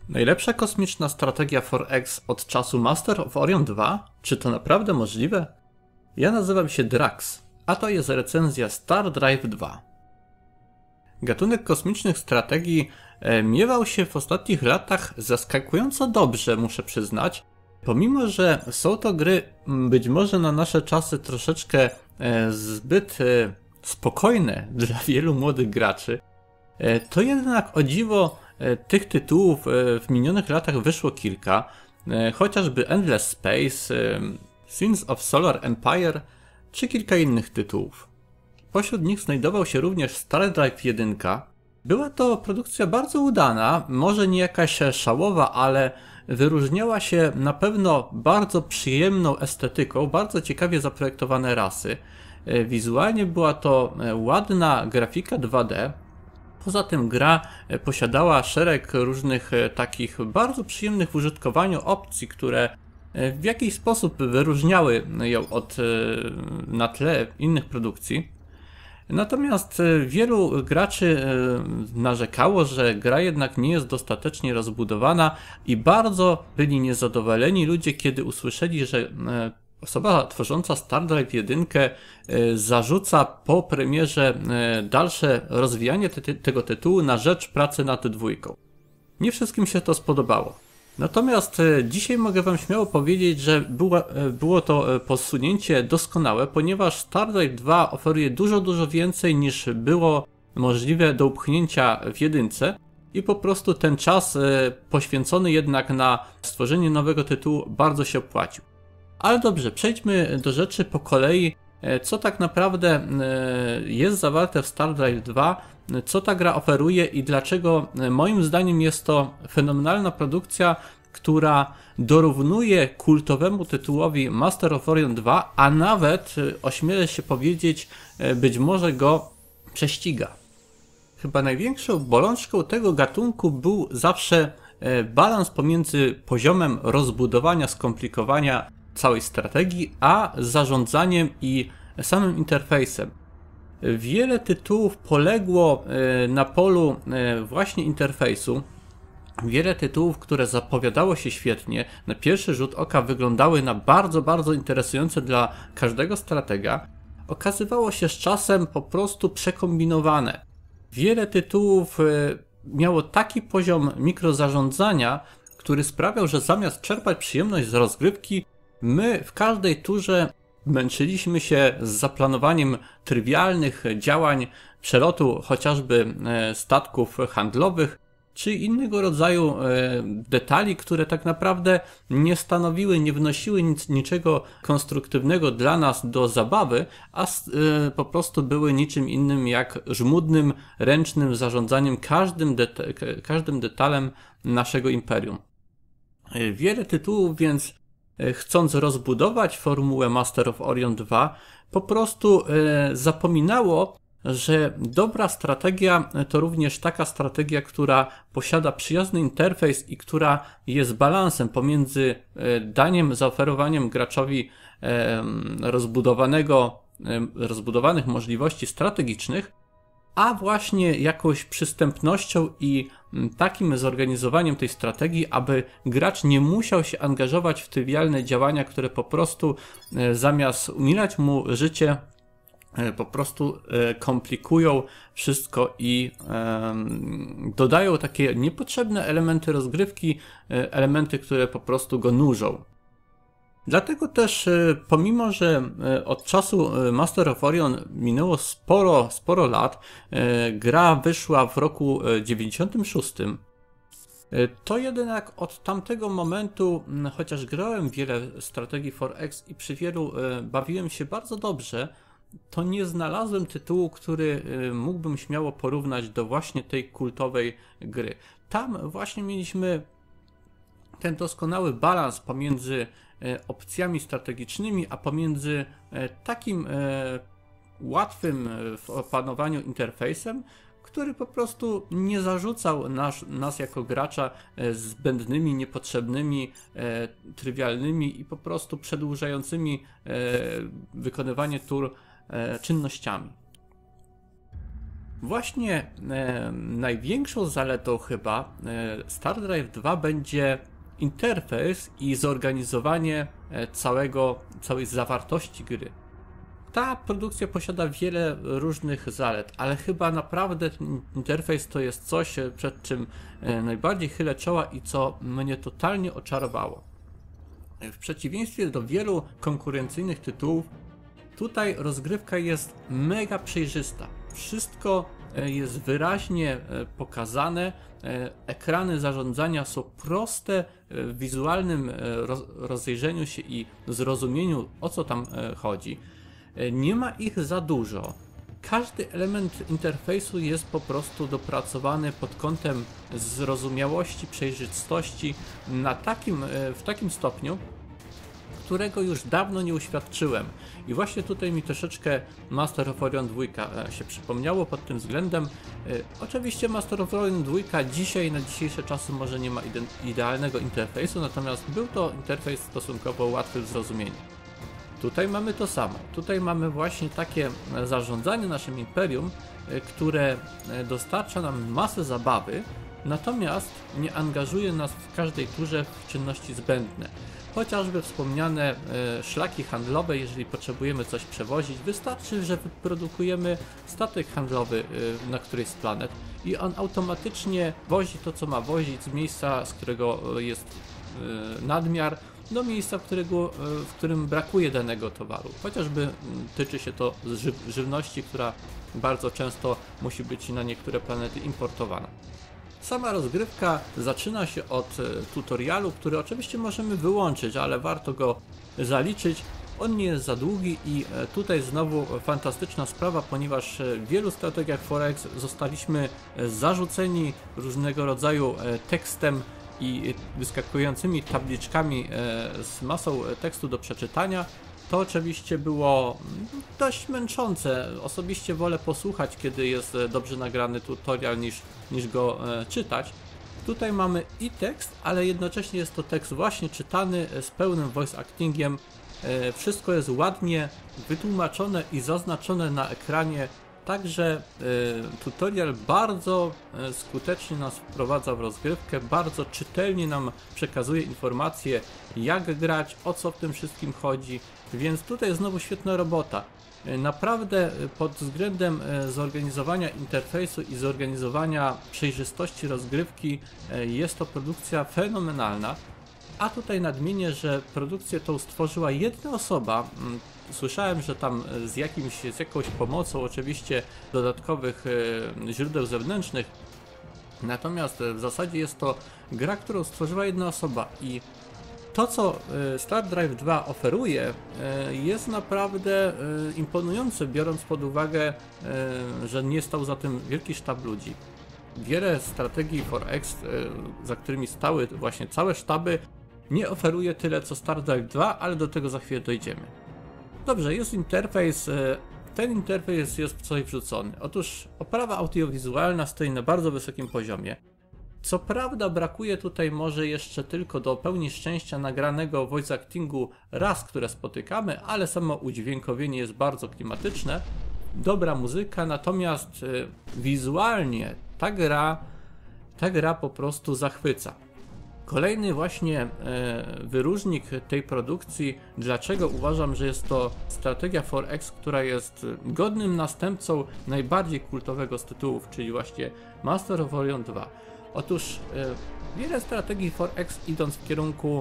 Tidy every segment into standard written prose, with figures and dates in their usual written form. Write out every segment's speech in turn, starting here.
Najlepsza kosmiczna strategia 4X od czasu Master of Orion 2? Czy to naprawdę możliwe? Ja nazywam się Drax, a to jest recenzja Star Drive 2. Gatunek kosmicznych strategii miewał się w ostatnich latach zaskakująco dobrze, muszę przyznać. Pomimo, że są to gry być może na nasze czasy troszeczkę zbyt spokojne dla wielu młodych graczy, to jednak o dziwo tych tytułów w minionych latach wyszło kilka, chociażby Endless Space, Sins of Solar Empire czy kilka innych tytułów. Pośród nich znajdował się również Star Drive 1. Była to produkcja bardzo udana, może nie jakaś szałowa, ale wyróżniała się na pewno bardzo przyjemną estetyką, bardzo ciekawie zaprojektowane rasy. Wizualnie była to ładna grafika 2D. Poza tym gra posiadała szereg różnych takich bardzo przyjemnych w użytkowaniu opcji, które w jakiś sposób wyróżniały ją na tle innych produkcji. Natomiast wielu graczy narzekało, że gra jednak nie jest dostatecznie rozbudowana i bardzo byli niezadowoleni ludzie, kiedy usłyszeli, że osoba tworząca Star Drive 1 zarzuca po premierze dalsze rozwijanie tego tytułu na rzecz pracy nad dwójką. Nie wszystkim się to spodobało. Natomiast dzisiaj mogę wam śmiało powiedzieć, że było to posunięcie doskonałe, ponieważ Star Drive 2 oferuje dużo więcej niż było możliwe do upchnięcia w jedynce i po prostu ten czas poświęcony jednak na stworzenie nowego tytułu bardzo się opłacił. Ale dobrze, przejdźmy do rzeczy po kolei. Co tak naprawdę jest zawarte w Star Drive 2, co ta gra oferuje i dlaczego moim zdaniem jest to fenomenalna produkcja, która dorównuje kultowemu tytułowi Master of Orion 2, a nawet, ośmielę się powiedzieć, być może go prześciga. Chyba największą bolączką tego gatunku był zawsze balans pomiędzy poziomem rozbudowania, skomplikowania całej strategii, a zarządzaniem i samym interfejsem. Wiele tytułów poległo na polu właśnie interfejsu. Wiele tytułów, które zapowiadało się świetnie, na pierwszy rzut oka wyglądały na bardzo interesujące dla każdego stratega, okazywało się z czasem po prostu przekombinowane. Wiele tytułów miało taki poziom mikrozarządzania, który sprawiał, że zamiast czerpać przyjemność z rozgrywki, my w każdej turze męczyliśmy się z zaplanowaniem trywialnych działań, przelotu chociażby statków handlowych, czy innego rodzaju detali, które tak naprawdę nie stanowiły, nie wnosiły niczego konstruktywnego dla nas do zabawy, a po prostu były niczym innym jak żmudnym, ręcznym zarządzaniem każdym detalem naszego imperium. Wiele tytułów więc, chcąc rozbudować formułę Master of Orion 2, po prostu zapominało, że dobra strategia to również taka strategia, która posiada przyjazny interfejs i która jest balansem pomiędzy zaoferowaniem graczowi rozbudowanych możliwości strategicznych, a właśnie jakąś przystępnością i takim zorganizowaniem tej strategii, aby gracz nie musiał się angażować w trywialne działania, które po prostu zamiast umilać mu życie, po prostu komplikują wszystko i dodają takie niepotrzebne elementy rozgrywki, elementy, które po prostu go nużą. Dlatego też, pomimo że od czasu Master of Orion minęło sporo lat, gra wyszła w roku 96, to jednak od tamtego momentu, chociaż grałem wiele strategii 4X i przy wielu bawiłem się bardzo dobrze, to nie znalazłem tytułu, który mógłbym śmiało porównać do właśnie tej kultowej gry. Tam właśnie mieliśmy ten doskonały balans pomiędzy opcjami strategicznymi, a pomiędzy takim łatwym w opanowaniu interfejsem, który po prostu nie zarzucał nas jako gracza zbędnymi, niepotrzebnymi, trywialnymi i po prostu przedłużającymi wykonywanie tur czynnościami. Właśnie największą zaletą chyba StarDrive 2 będzie interfejs i zorganizowanie całej zawartości gry. Ta produkcja posiada wiele różnych zalet, ale chyba naprawdę ten interfejs to jest coś, przed czym najbardziej chylę czoła i co mnie totalnie oczarowało. W przeciwieństwie do wielu konkurencyjnych tytułów, tutaj rozgrywka jest mega przejrzysta. Wszystko jest wyraźnie pokazane, ekrany zarządzania są proste w wizualnym rozejrzeniu się i zrozumieniu, o co tam chodzi. Nie ma ich za dużo. Każdy element interfejsu jest po prostu dopracowany pod kątem zrozumiałości, przejrzystości w takim stopniu, którego już dawno nie uświadczyłem. I właśnie tutaj mi troszeczkę Master of Orion 2 się przypomniało pod tym względem. Oczywiście Master of Orion 2 dzisiaj, na dzisiejsze czasy może nie ma idealnego interfejsu, natomiast był to interfejs stosunkowo łatwy w zrozumieniu. Tutaj mamy to samo. Tutaj mamy właśnie takie zarządzanie naszym imperium, które dostarcza nam masę zabawy, natomiast nie angażuje nas w każdej turze w czynności zbędne. Chociażby wspomniane szlaki handlowe, jeżeli potrzebujemy coś przewozić, wystarczy, że wyprodukujemy statek handlowy na którejś z planet i on automatycznie wozi to, co ma wozić z miejsca, z którego jest nadmiar, do miejsca, w którym brakuje danego towaru. Chociażby tyczy się to żywności, która bardzo często musi być na niektóre planety importowana. Sama rozgrywka zaczyna się od tutorialu, który oczywiście możemy wyłączyć, ale warto go zaliczyć. On nie jest za długi i tutaj znowu fantastyczna sprawa, ponieważ w wielu strategiach 4X zostaliśmy zarzuceni różnego rodzaju tekstem i wyskakującymi tabliczkami z masą tekstu do przeczytania. To oczywiście było dość męczące. Osobiście wolę posłuchać, kiedy jest dobrze nagrany tutorial, niż go czytać. Tutaj mamy i tekst, ale jednocześnie jest to tekst właśnie czytany z pełnym voice actingiem. Wszystko jest ładnie wytłumaczone i zaznaczone na ekranie. Także tutorial bardzo skutecznie nas wprowadza w rozgrywkę, bardzo czytelnie nam przekazuje informacje, jak grać, o co w tym wszystkim chodzi, więc tutaj znowu świetna robota. Naprawdę pod względem zorganizowania interfejsu i zorganizowania przejrzystości rozgrywki jest to produkcja fenomenalna. A tutaj nadmienię, że produkcję tą stworzyła jedna osoba. Słyszałem, że tam z jakąś pomocą oczywiście dodatkowych źródeł zewnętrznych. Natomiast w zasadzie jest to gra, którą stworzyła jedna osoba i to, co StarDrive 2 oferuje, jest naprawdę imponujące, biorąc pod uwagę, że nie stał za tym wielki sztab ludzi. Wiele strategii 4X, za którymi stały właśnie całe sztaby, nie oferuje tyle co StarDrive 2, ale do tego za chwilę dojdziemy. Dobrze, jest interfejs. Ten interfejs jest w coś wrzucony. Otóż oprawa audiowizualna stoi na bardzo wysokim poziomie. Co prawda brakuje tutaj może jeszcze tylko do pełni szczęścia nagranego voice actingu raz, które spotykamy, ale samo udźwiękowienie jest bardzo klimatyczne. Dobra muzyka, natomiast wizualnie ta gra po prostu zachwyca. Kolejny właśnie wyróżnik tej produkcji, dlaczego uważam, że jest to strategia 4X, która jest godnym następcą najbardziej kultowego z tytułów, czyli właśnie Master of Orion 2. Otóż wiele strategii 4X, idąc w kierunku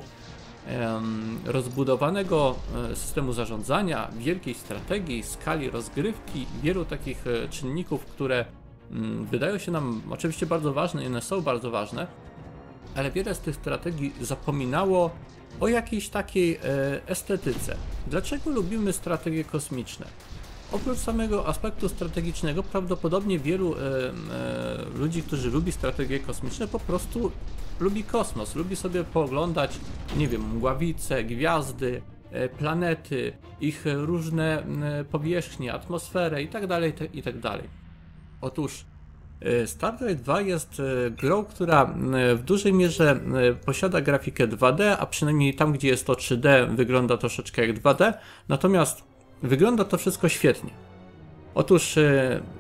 rozbudowanego systemu zarządzania, wielkiej strategii, skali rozgrywki, wielu takich czynników, które wydają się nam oczywiście bardzo ważne i one są bardzo ważne, ale wiele z tych strategii zapominało o jakiejś takiej estetyce. Dlaczego lubimy strategie kosmiczne? Oprócz samego aspektu strategicznego, prawdopodobnie wielu ludzi, którzy lubi strategie kosmiczne, po prostu lubi kosmos, lubi sobie pooglądać, nie wiem, mgławice, gwiazdy, planety, ich różne powierzchnie, atmosferę itd., itd. Otóż StarDrive 2 jest grą, która w dużej mierze posiada grafikę 2D, a przynajmniej tam, gdzie jest to 3D, wygląda troszeczkę jak 2D, natomiast wygląda to wszystko świetnie. Otóż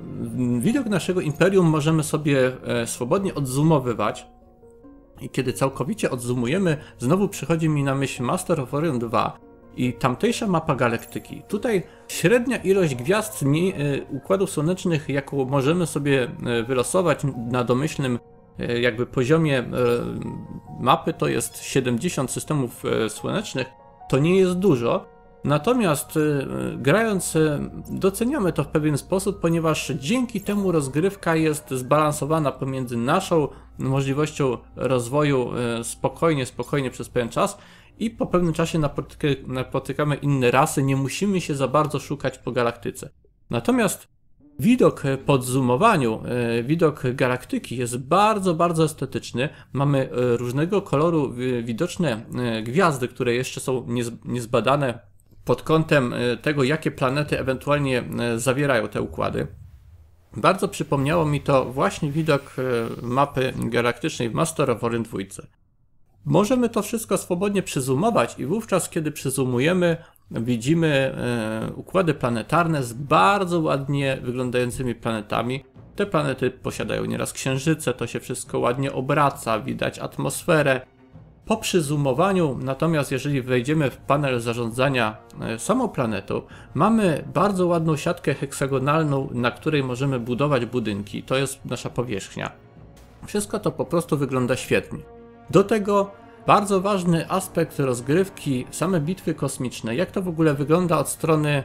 widok naszego imperium możemy sobie swobodnie odzoomowywać. I kiedy całkowicie odzoomujemy, znowu przychodzi mi na myśl Master of Orion 2 i tamtejsza mapa galaktyki. Tutaj średnia ilość gwiazd układów słonecznych, jaką możemy sobie wylosować na domyślnym jakby poziomie mapy, to jest 70 systemów słonecznych. To nie jest dużo. Natomiast grając doceniamy to w pewien sposób, ponieważ dzięki temu rozgrywka jest zbalansowana pomiędzy naszą możliwością rozwoju spokojnie przez pewien czas i po pewnym czasie napotykamy inne rasy, nie musimy się za bardzo szukać po galaktyce. Natomiast widok po odzoomowaniu, widok galaktyki jest bardzo estetyczny. Mamy różnego koloru widoczne gwiazdy, które jeszcze są niezbadane pod kątem tego, jakie planety ewentualnie zawierają te układy. Bardzo przypomniało mi to właśnie widok mapy galaktycznej w Master of Orion 2. Możemy to wszystko swobodnie przyzoomować i wówczas, kiedy przyzoomujemy, widzimy układy planetarne z bardzo ładnie wyglądającymi planetami. Te planety posiadają nieraz księżyce, to się wszystko ładnie obraca, widać atmosferę. Po przyzoomowaniu, natomiast jeżeli wejdziemy w panel zarządzania samą planetą, mamy bardzo ładną siatkę heksagonalną, na której możemy budować budynki. To jest nasza powierzchnia. Wszystko to po prostu wygląda świetnie. Do tego bardzo ważny aspekt rozgrywki, same bitwy kosmiczne. Jak to w ogóle wygląda od strony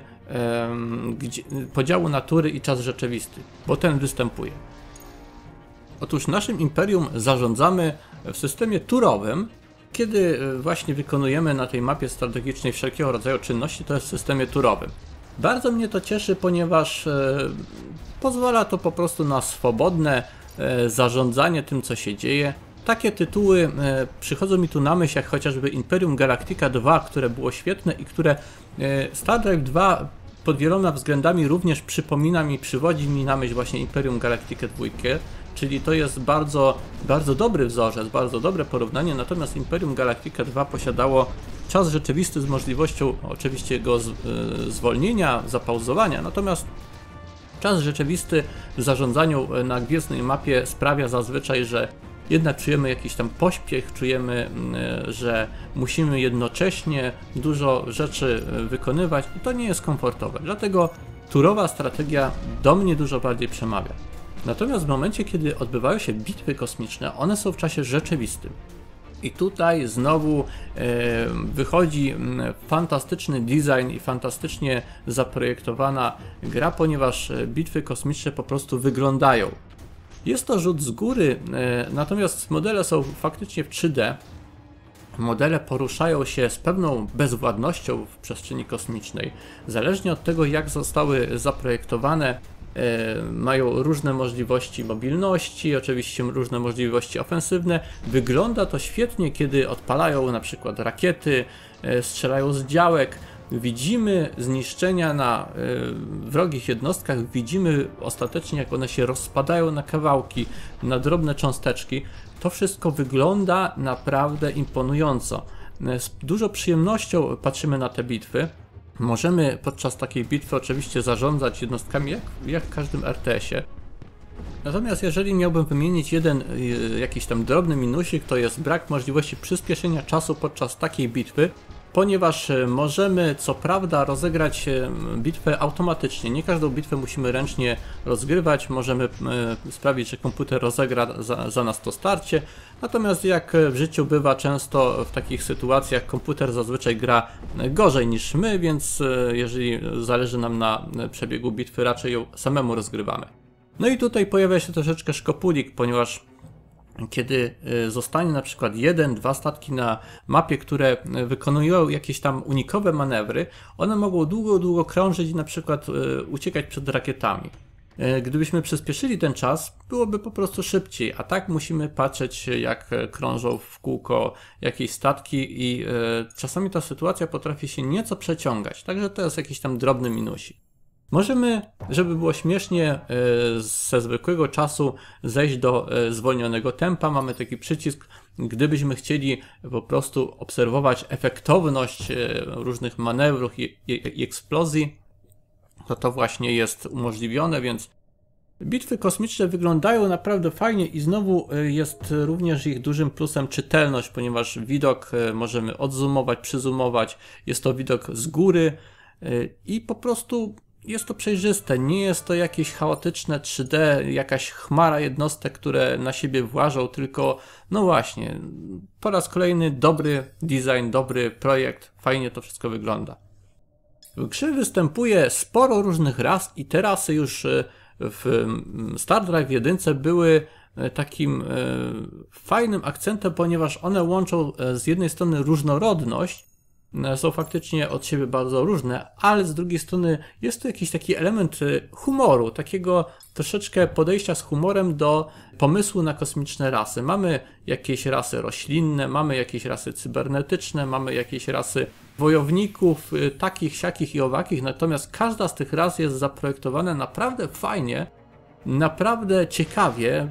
podziału natury i czas rzeczywisty, bo ten występuje. Otóż naszym imperium zarządzamy w systemie turowym. Kiedy właśnie wykonujemy na tej mapie strategicznej wszelkiego rodzaju czynności, to jest w systemie turowym. Bardzo mnie to cieszy, ponieważ pozwala to po prostu na swobodne zarządzanie tym, co się dzieje. Takie tytuły przychodzą mi tu na myśl, jak chociażby Imperium Galactica 2, które było świetne i które Star Drive 2 pod wieloma względami również przypomina mi, przywodzi mi na myśl właśnie Imperium Galactica 2. Czyli to jest bardzo dobry wzorzec, bardzo dobre porównanie, natomiast Imperium Galactica 2 posiadało czas rzeczywisty z możliwością oczywiście jego zwolnienia, zapauzowania, natomiast czas rzeczywisty w zarządzaniu na gwiezdnej mapie sprawia zazwyczaj, że jednak czujemy jakiś tam pośpiech, czujemy, że musimy jednocześnie dużo rzeczy wykonywać i to nie jest komfortowe, dlatego turowa strategia do mnie dużo bardziej przemawia. Natomiast w momencie, kiedy odbywają się bitwy kosmiczne, one są w czasie rzeczywistym. I tutaj znowu wychodzi fantastyczny design i fantastycznie zaprojektowana gra, ponieważ bitwy kosmiczne po prostu wyglądają. Jest to rzut z góry, natomiast modele są faktycznie w 3D. Modele poruszają się z pewną bezwładnością w przestrzeni kosmicznej. Zależnie od tego, jak zostały zaprojektowane, mają różne możliwości mobilności, oczywiście różne możliwości ofensywne. Wygląda to świetnie, kiedy odpalają na przykład rakiety, strzelają z działek. Widzimy zniszczenia na wrogich jednostkach, widzimy ostatecznie, jak one się rozpadają na kawałki, na drobne cząsteczki. To wszystko wygląda naprawdę imponująco. Z dużą przyjemnością patrzymy na te bitwy. Możemy podczas takiej bitwy oczywiście zarządzać jednostkami jak w każdym RTS-ie. Natomiast jeżeli miałbym wymienić jeden jakiś tam drobny minusik, to jest brak możliwości przyspieszenia czasu podczas takiej bitwy, ponieważ możemy co prawda rozegrać bitwę automatycznie. Nie każdą bitwę musimy ręcznie rozgrywać, możemy sprawić, że komputer rozegra za nas to starcie. Natomiast jak w życiu bywa często w takich sytuacjach, komputer zazwyczaj gra gorzej niż my, więc jeżeli zależy nam na przebiegu bitwy, raczej ją samemu rozgrywamy. No i tutaj pojawia się troszeczkę szkopulik, ponieważ kiedy zostanie na przykład 1-2 statki na mapie, które wykonują jakieś tam unikowe manewry, one mogą długo krążyć i na przykład uciekać przed rakietami. Gdybyśmy przyspieszyli ten czas, byłoby po prostu szybciej, a tak musimy patrzeć, jak krążą w kółko jakieś statki i czasami ta sytuacja potrafi się nieco przeciągać, także to jest jakiś tam drobny minusik. Możemy, żeby było śmiesznie, ze zwykłego czasu zejść do zwolnionego tempa. Mamy taki przycisk, gdybyśmy chcieli po prostu obserwować efektowność różnych manewrów i eksplozji, to właśnie jest umożliwione, więc Bitwy kosmiczne wyglądają naprawdę fajnie i znowu jest również ich dużym plusem czytelność, ponieważ widok możemy odzoomować, przyzoomować, jest to widok z góry i po prostu jest to przejrzyste, nie jest to jakieś chaotyczne 3D, jakaś chmara jednostek, które na siebie włażą, tylko no właśnie, po raz kolejny dobry design, dobry projekt, fajnie to wszystko wygląda. W grze występuje sporo różnych ras i te rasy już w Star Drive 1 były takim fajnym akcentem, ponieważ one łączą z jednej strony różnorodność, są faktycznie od siebie bardzo różne, ale z drugiej strony jest to jakiś taki element humoru, takiego troszeczkę podejścia z humorem do pomysłu na kosmiczne rasy. Mamy jakieś rasy roślinne, mamy jakieś rasy cybernetyczne, mamy jakieś rasy wojowników, takich, siakich i owakich, natomiast każda z tych ras jest zaprojektowana naprawdę fajnie, naprawdę ciekawie,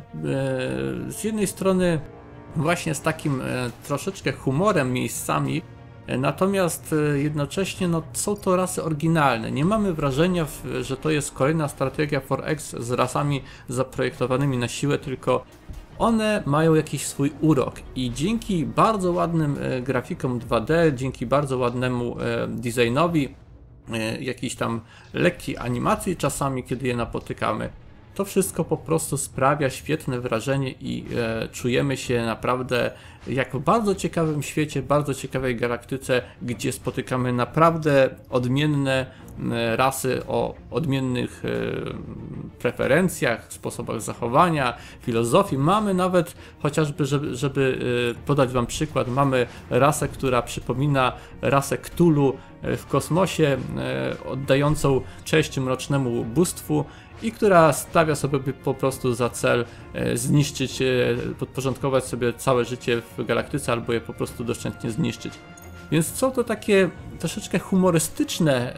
z jednej strony właśnie z takim troszeczkę humorem miejscami, natomiast jednocześnie no, są to rasy oryginalne. Nie mamy wrażenia, że to jest kolejna strategia 4X z rasami zaprojektowanymi na siłę, tylko one mają jakiś swój urok i dzięki bardzo ładnym grafikom 2D, dzięki bardzo ładnemu designowi, jakiejś tam lekkiej animacji czasami, kiedy je napotykamy, to wszystko po prostu sprawia świetne wrażenie i czujemy się naprawdę jak w bardzo ciekawym świecie, bardzo ciekawej galaktyce, gdzie spotykamy naprawdę odmienne rasy o odmiennych preferencjach, sposobach zachowania, filozofii. Mamy nawet, chociażby żeby podać wam przykład, mamy rasę, która przypomina rasę Cthulhu w kosmosie, oddającą cześć mrocznemu bóstwu i która stawia sobie po prostu za cel zniszczyć, podporządkować sobie całe życie w galaktyce albo je po prostu doszczętnie zniszczyć. Więc są to takie troszeczkę humorystyczne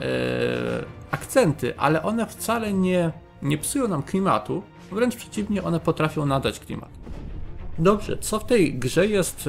akcenty, ale one wcale nie psują nam klimatu, wręcz przeciwnie, one potrafią nadać klimat. Dobrze, co w tej grze jest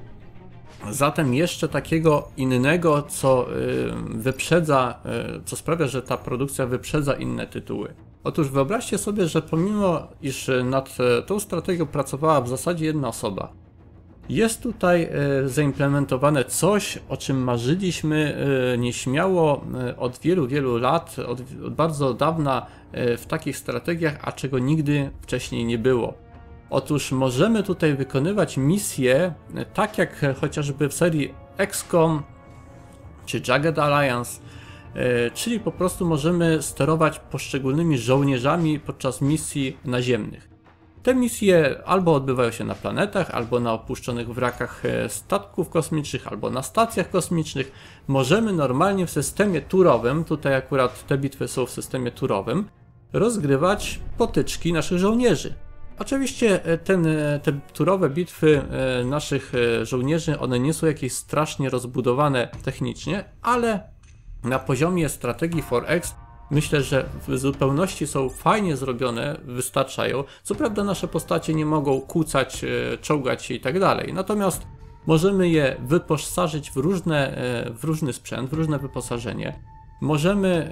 zatem jeszcze takiego innego, co wyprzedza, co sprawia, że ta produkcja wyprzedza inne tytuły? Otóż wyobraźcie sobie, że pomimo iż nad tą strategią pracowała w zasadzie jedna osoba, jest tutaj zaimplementowane coś, o czym marzyliśmy nieśmiało od wielu, wielu lat, od bardzo dawna w takich strategiach, a czego nigdy wcześniej nie było. Otóż możemy tutaj wykonywać misje, tak jak chociażby w serii XCOM czy Jagged Alliance, czyli po prostu możemy sterować poszczególnymi żołnierzami podczas misji naziemnych. Te misje albo odbywają się na planetach, albo na opuszczonych wrakach statków kosmicznych, albo na stacjach kosmicznych. Możemy normalnie w systemie turowym, tutaj akurat te bitwy są w systemie turowym, rozgrywać potyczki naszych żołnierzy. Oczywiście te turowe bitwy naszych żołnierzy, one nie są jakieś strasznie rozbudowane technicznie, ale na poziomie strategii 4X myślę, że w zupełności są fajnie zrobione, wystarczają. Co prawda nasze postacie nie mogą kłócać, czołgać się i tak dalej, natomiast możemy je wyposażyć w różny sprzęt, w różne wyposażenie. Możemy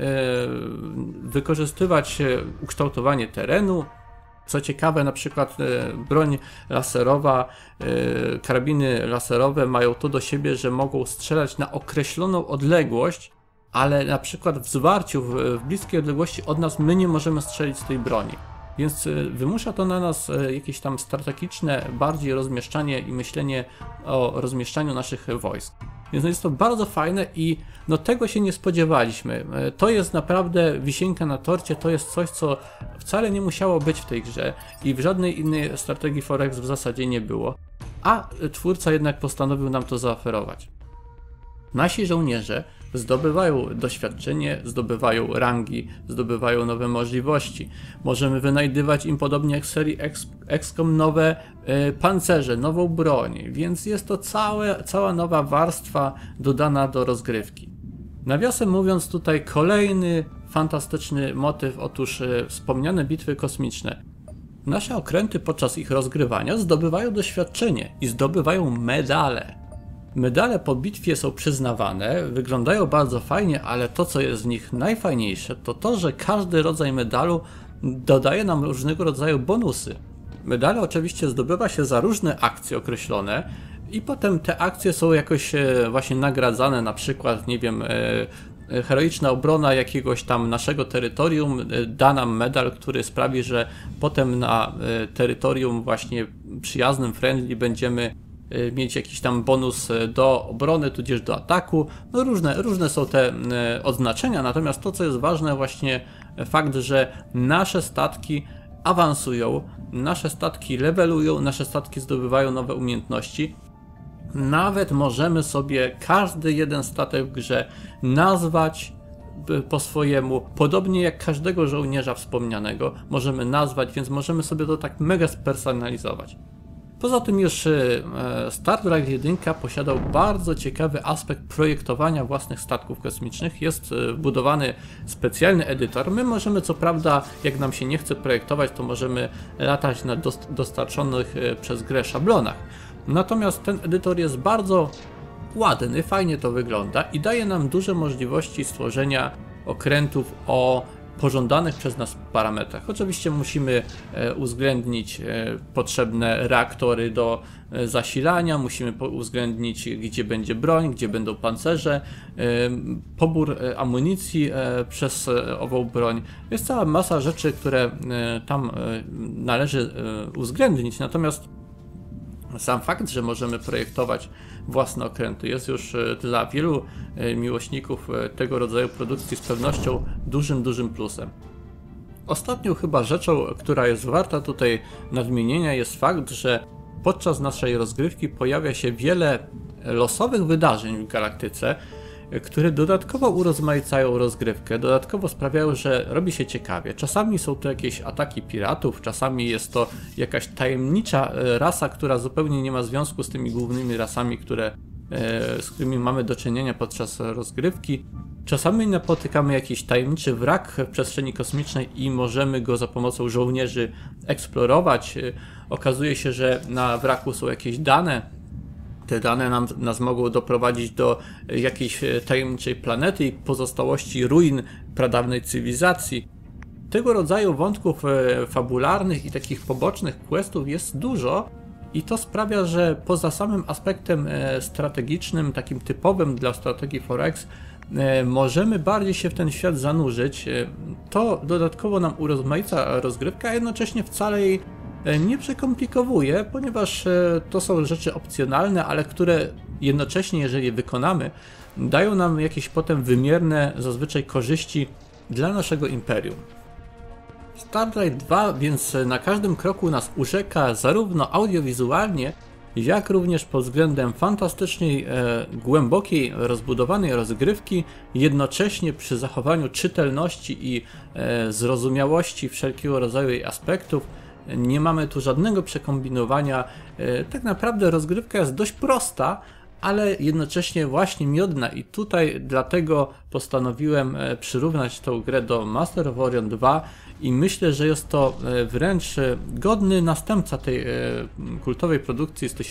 wykorzystywać ukształtowanie terenu. Co ciekawe, na przykład broń laserowa, karabiny laserowe mają to do siebie, że mogą strzelać na określoną odległość, ale na przykład w zwarciu, w bliskiej odległości od nas my nie możemy strzelić z tej broni. Więc wymusza to na nas jakieś tam strategiczne bardziej rozmieszczanie i myślenie o rozmieszczaniu naszych wojsk. Więc jest to bardzo fajne i no tego się nie spodziewaliśmy. To jest naprawdę wisienka na torcie, to jest coś, co wcale nie musiało być w tej grze i w żadnej innej strategii 4X w zasadzie nie było. A twórca jednak postanowił nam to zaoferować. Nasi żołnierze zdobywają doświadczenie, zdobywają rangi, zdobywają nowe możliwości. Możemy wynajdywać im podobnie jak w serii XCOM nowe pancerze, nową broń, więc jest to cała nowa warstwa dodana do rozgrywki. Nawiasem mówiąc, tutaj kolejny fantastyczny motyw, otóż wspomniane bitwy kosmiczne. Nasze okręty podczas ich rozgrywania zdobywają doświadczenie i zdobywają medale. Medale po bitwie są przyznawane, wyglądają bardzo fajnie, ale to co jest w nich najfajniejsze to to, że każdy rodzaj medalu dodaje nam różnego rodzaju bonusy. Medale oczywiście zdobywa się za różne akcje określone i potem te akcje są jakoś właśnie nagradzane, na przykład, nie wiem, heroiczna obrona jakiegoś tam naszego terytorium da nam medal, który sprawi, że potem na terytorium właśnie przyjaznym, friendly będziemy mieć jakiś tam bonus do obrony, tudzież do ataku. No różne są te odznaczenia, natomiast to, co jest ważne, właśnie fakt, że nasze statki awansują, nasze statki levelują, nasze statki zdobywają nowe umiejętności. Nawet możemy sobie każdy jeden statek w grze nazwać po swojemu, podobnie jak każdego żołnierza wspomnianego możemy nazwać, więc możemy sobie to tak mega spersonalizować. Poza tym już Star Drive 1 posiadał bardzo ciekawy aspekt projektowania własnych statków kosmicznych. Jest wbudowany specjalny edytor. My możemy, co prawda, jak nam się nie chce projektować, to możemy latać na dostarczonych przez grę szablonach. Natomiast ten edytor jest bardzo ładny, fajnie to wygląda i daje nam duże możliwości stworzenia okrętów o pożądanych przez nas parametrach. Oczywiście musimy uwzględnić potrzebne reaktory do zasilania, musimy uwzględnić, gdzie będzie broń, gdzie będą pancerze, pobór amunicji przez ową broń. Jest cała masa rzeczy, które tam należy uwzględnić, natomiast sam fakt, że możemy projektować własne okręty, jest już dla wielu miłośników tego rodzaju produkcji z pewnością dużym plusem. Ostatnią chyba rzeczą, która jest warta tutaj nadmienienia, jest fakt, że podczas naszej rozgrywki pojawia się wiele losowych wydarzeń w galaktyce, które dodatkowo urozmaicają rozgrywkę, dodatkowo sprawiają, że robi się ciekawie. Czasami są to jakieś ataki piratów, czasami jest to jakaś tajemnicza rasa, która zupełnie nie ma związku z tymi głównymi rasami, z którymi mamy do czynienia podczas rozgrywki. Czasami napotykamy jakiś tajemniczy wrak w przestrzeni kosmicznej i możemy go za pomocą żołnierzy eksplorować. Okazuje się, że na wraku są jakieś dane. Te dane nas mogą doprowadzić do jakiejś tajemniczej planety i pozostałości ruin pradawnej cywilizacji. Tego rodzaju wątków fabularnych i takich pobocznych questów jest dużo i to sprawia, że poza samym aspektem strategicznym, takim typowym dla strategii 4X, możemy bardziej się w ten świat zanurzyć. To dodatkowo nam urozmaica rozgrywkę, a jednocześnie wcale jej nie przekomplikowuje, ponieważ to są rzeczy opcjonalne, ale które jednocześnie, jeżeli wykonamy, dają nam jakieś potem wymierne zazwyczaj korzyści dla naszego imperium. Star Drive 2 więc na każdym kroku nas urzeka zarówno audiowizualnie, jak również pod względem fantastycznej, głębokiej, rozbudowanej rozgrywki, jednocześnie przy zachowaniu czytelności i zrozumiałości wszelkiego rodzaju jej aspektów. Nie mamy tu żadnego przekombinowania. Tak naprawdę rozgrywka jest dość prosta, ale jednocześnie właśnie miodna i tutaj dlatego postanowiłem przyrównać tą grę do Master of Orion 2 i myślę, że jest to wręcz godny następca tej kultowej produkcji z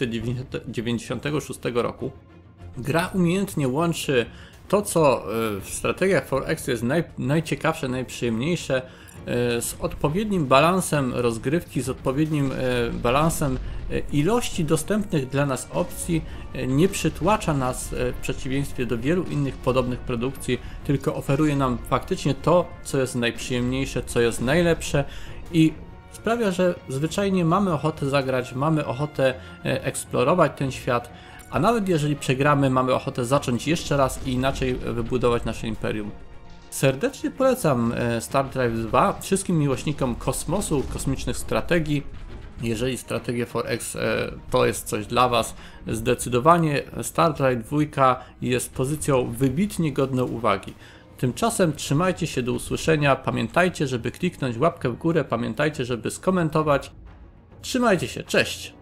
1996 roku. Gra umiejętnie łączy to, co w strategiach 4X jest najciekawsze, najprzyjemniejsze, z odpowiednim balansem rozgrywki, z odpowiednim balansem ilości dostępnych dla nas opcji, nie przytłacza nas w przeciwieństwie do wielu innych podobnych produkcji, tylko oferuje nam faktycznie to, co jest najprzyjemniejsze, co jest najlepsze i sprawia, że zwyczajnie mamy ochotę zagrać, mamy ochotę eksplorować ten świat, a nawet jeżeli przegramy, mamy ochotę zacząć jeszcze raz i inaczej wybudować nasze imperium. Serdecznie polecam Star Drive 2 wszystkim miłośnikom kosmosu, kosmicznych strategii. Jeżeli strategia 4X to jest coś dla Was, zdecydowanie Star Drive 2 jest pozycją wybitnie godną uwagi. Tymczasem trzymajcie się, do usłyszenia, pamiętajcie, żeby kliknąć łapkę w górę, pamiętajcie, żeby skomentować. Trzymajcie się, cześć!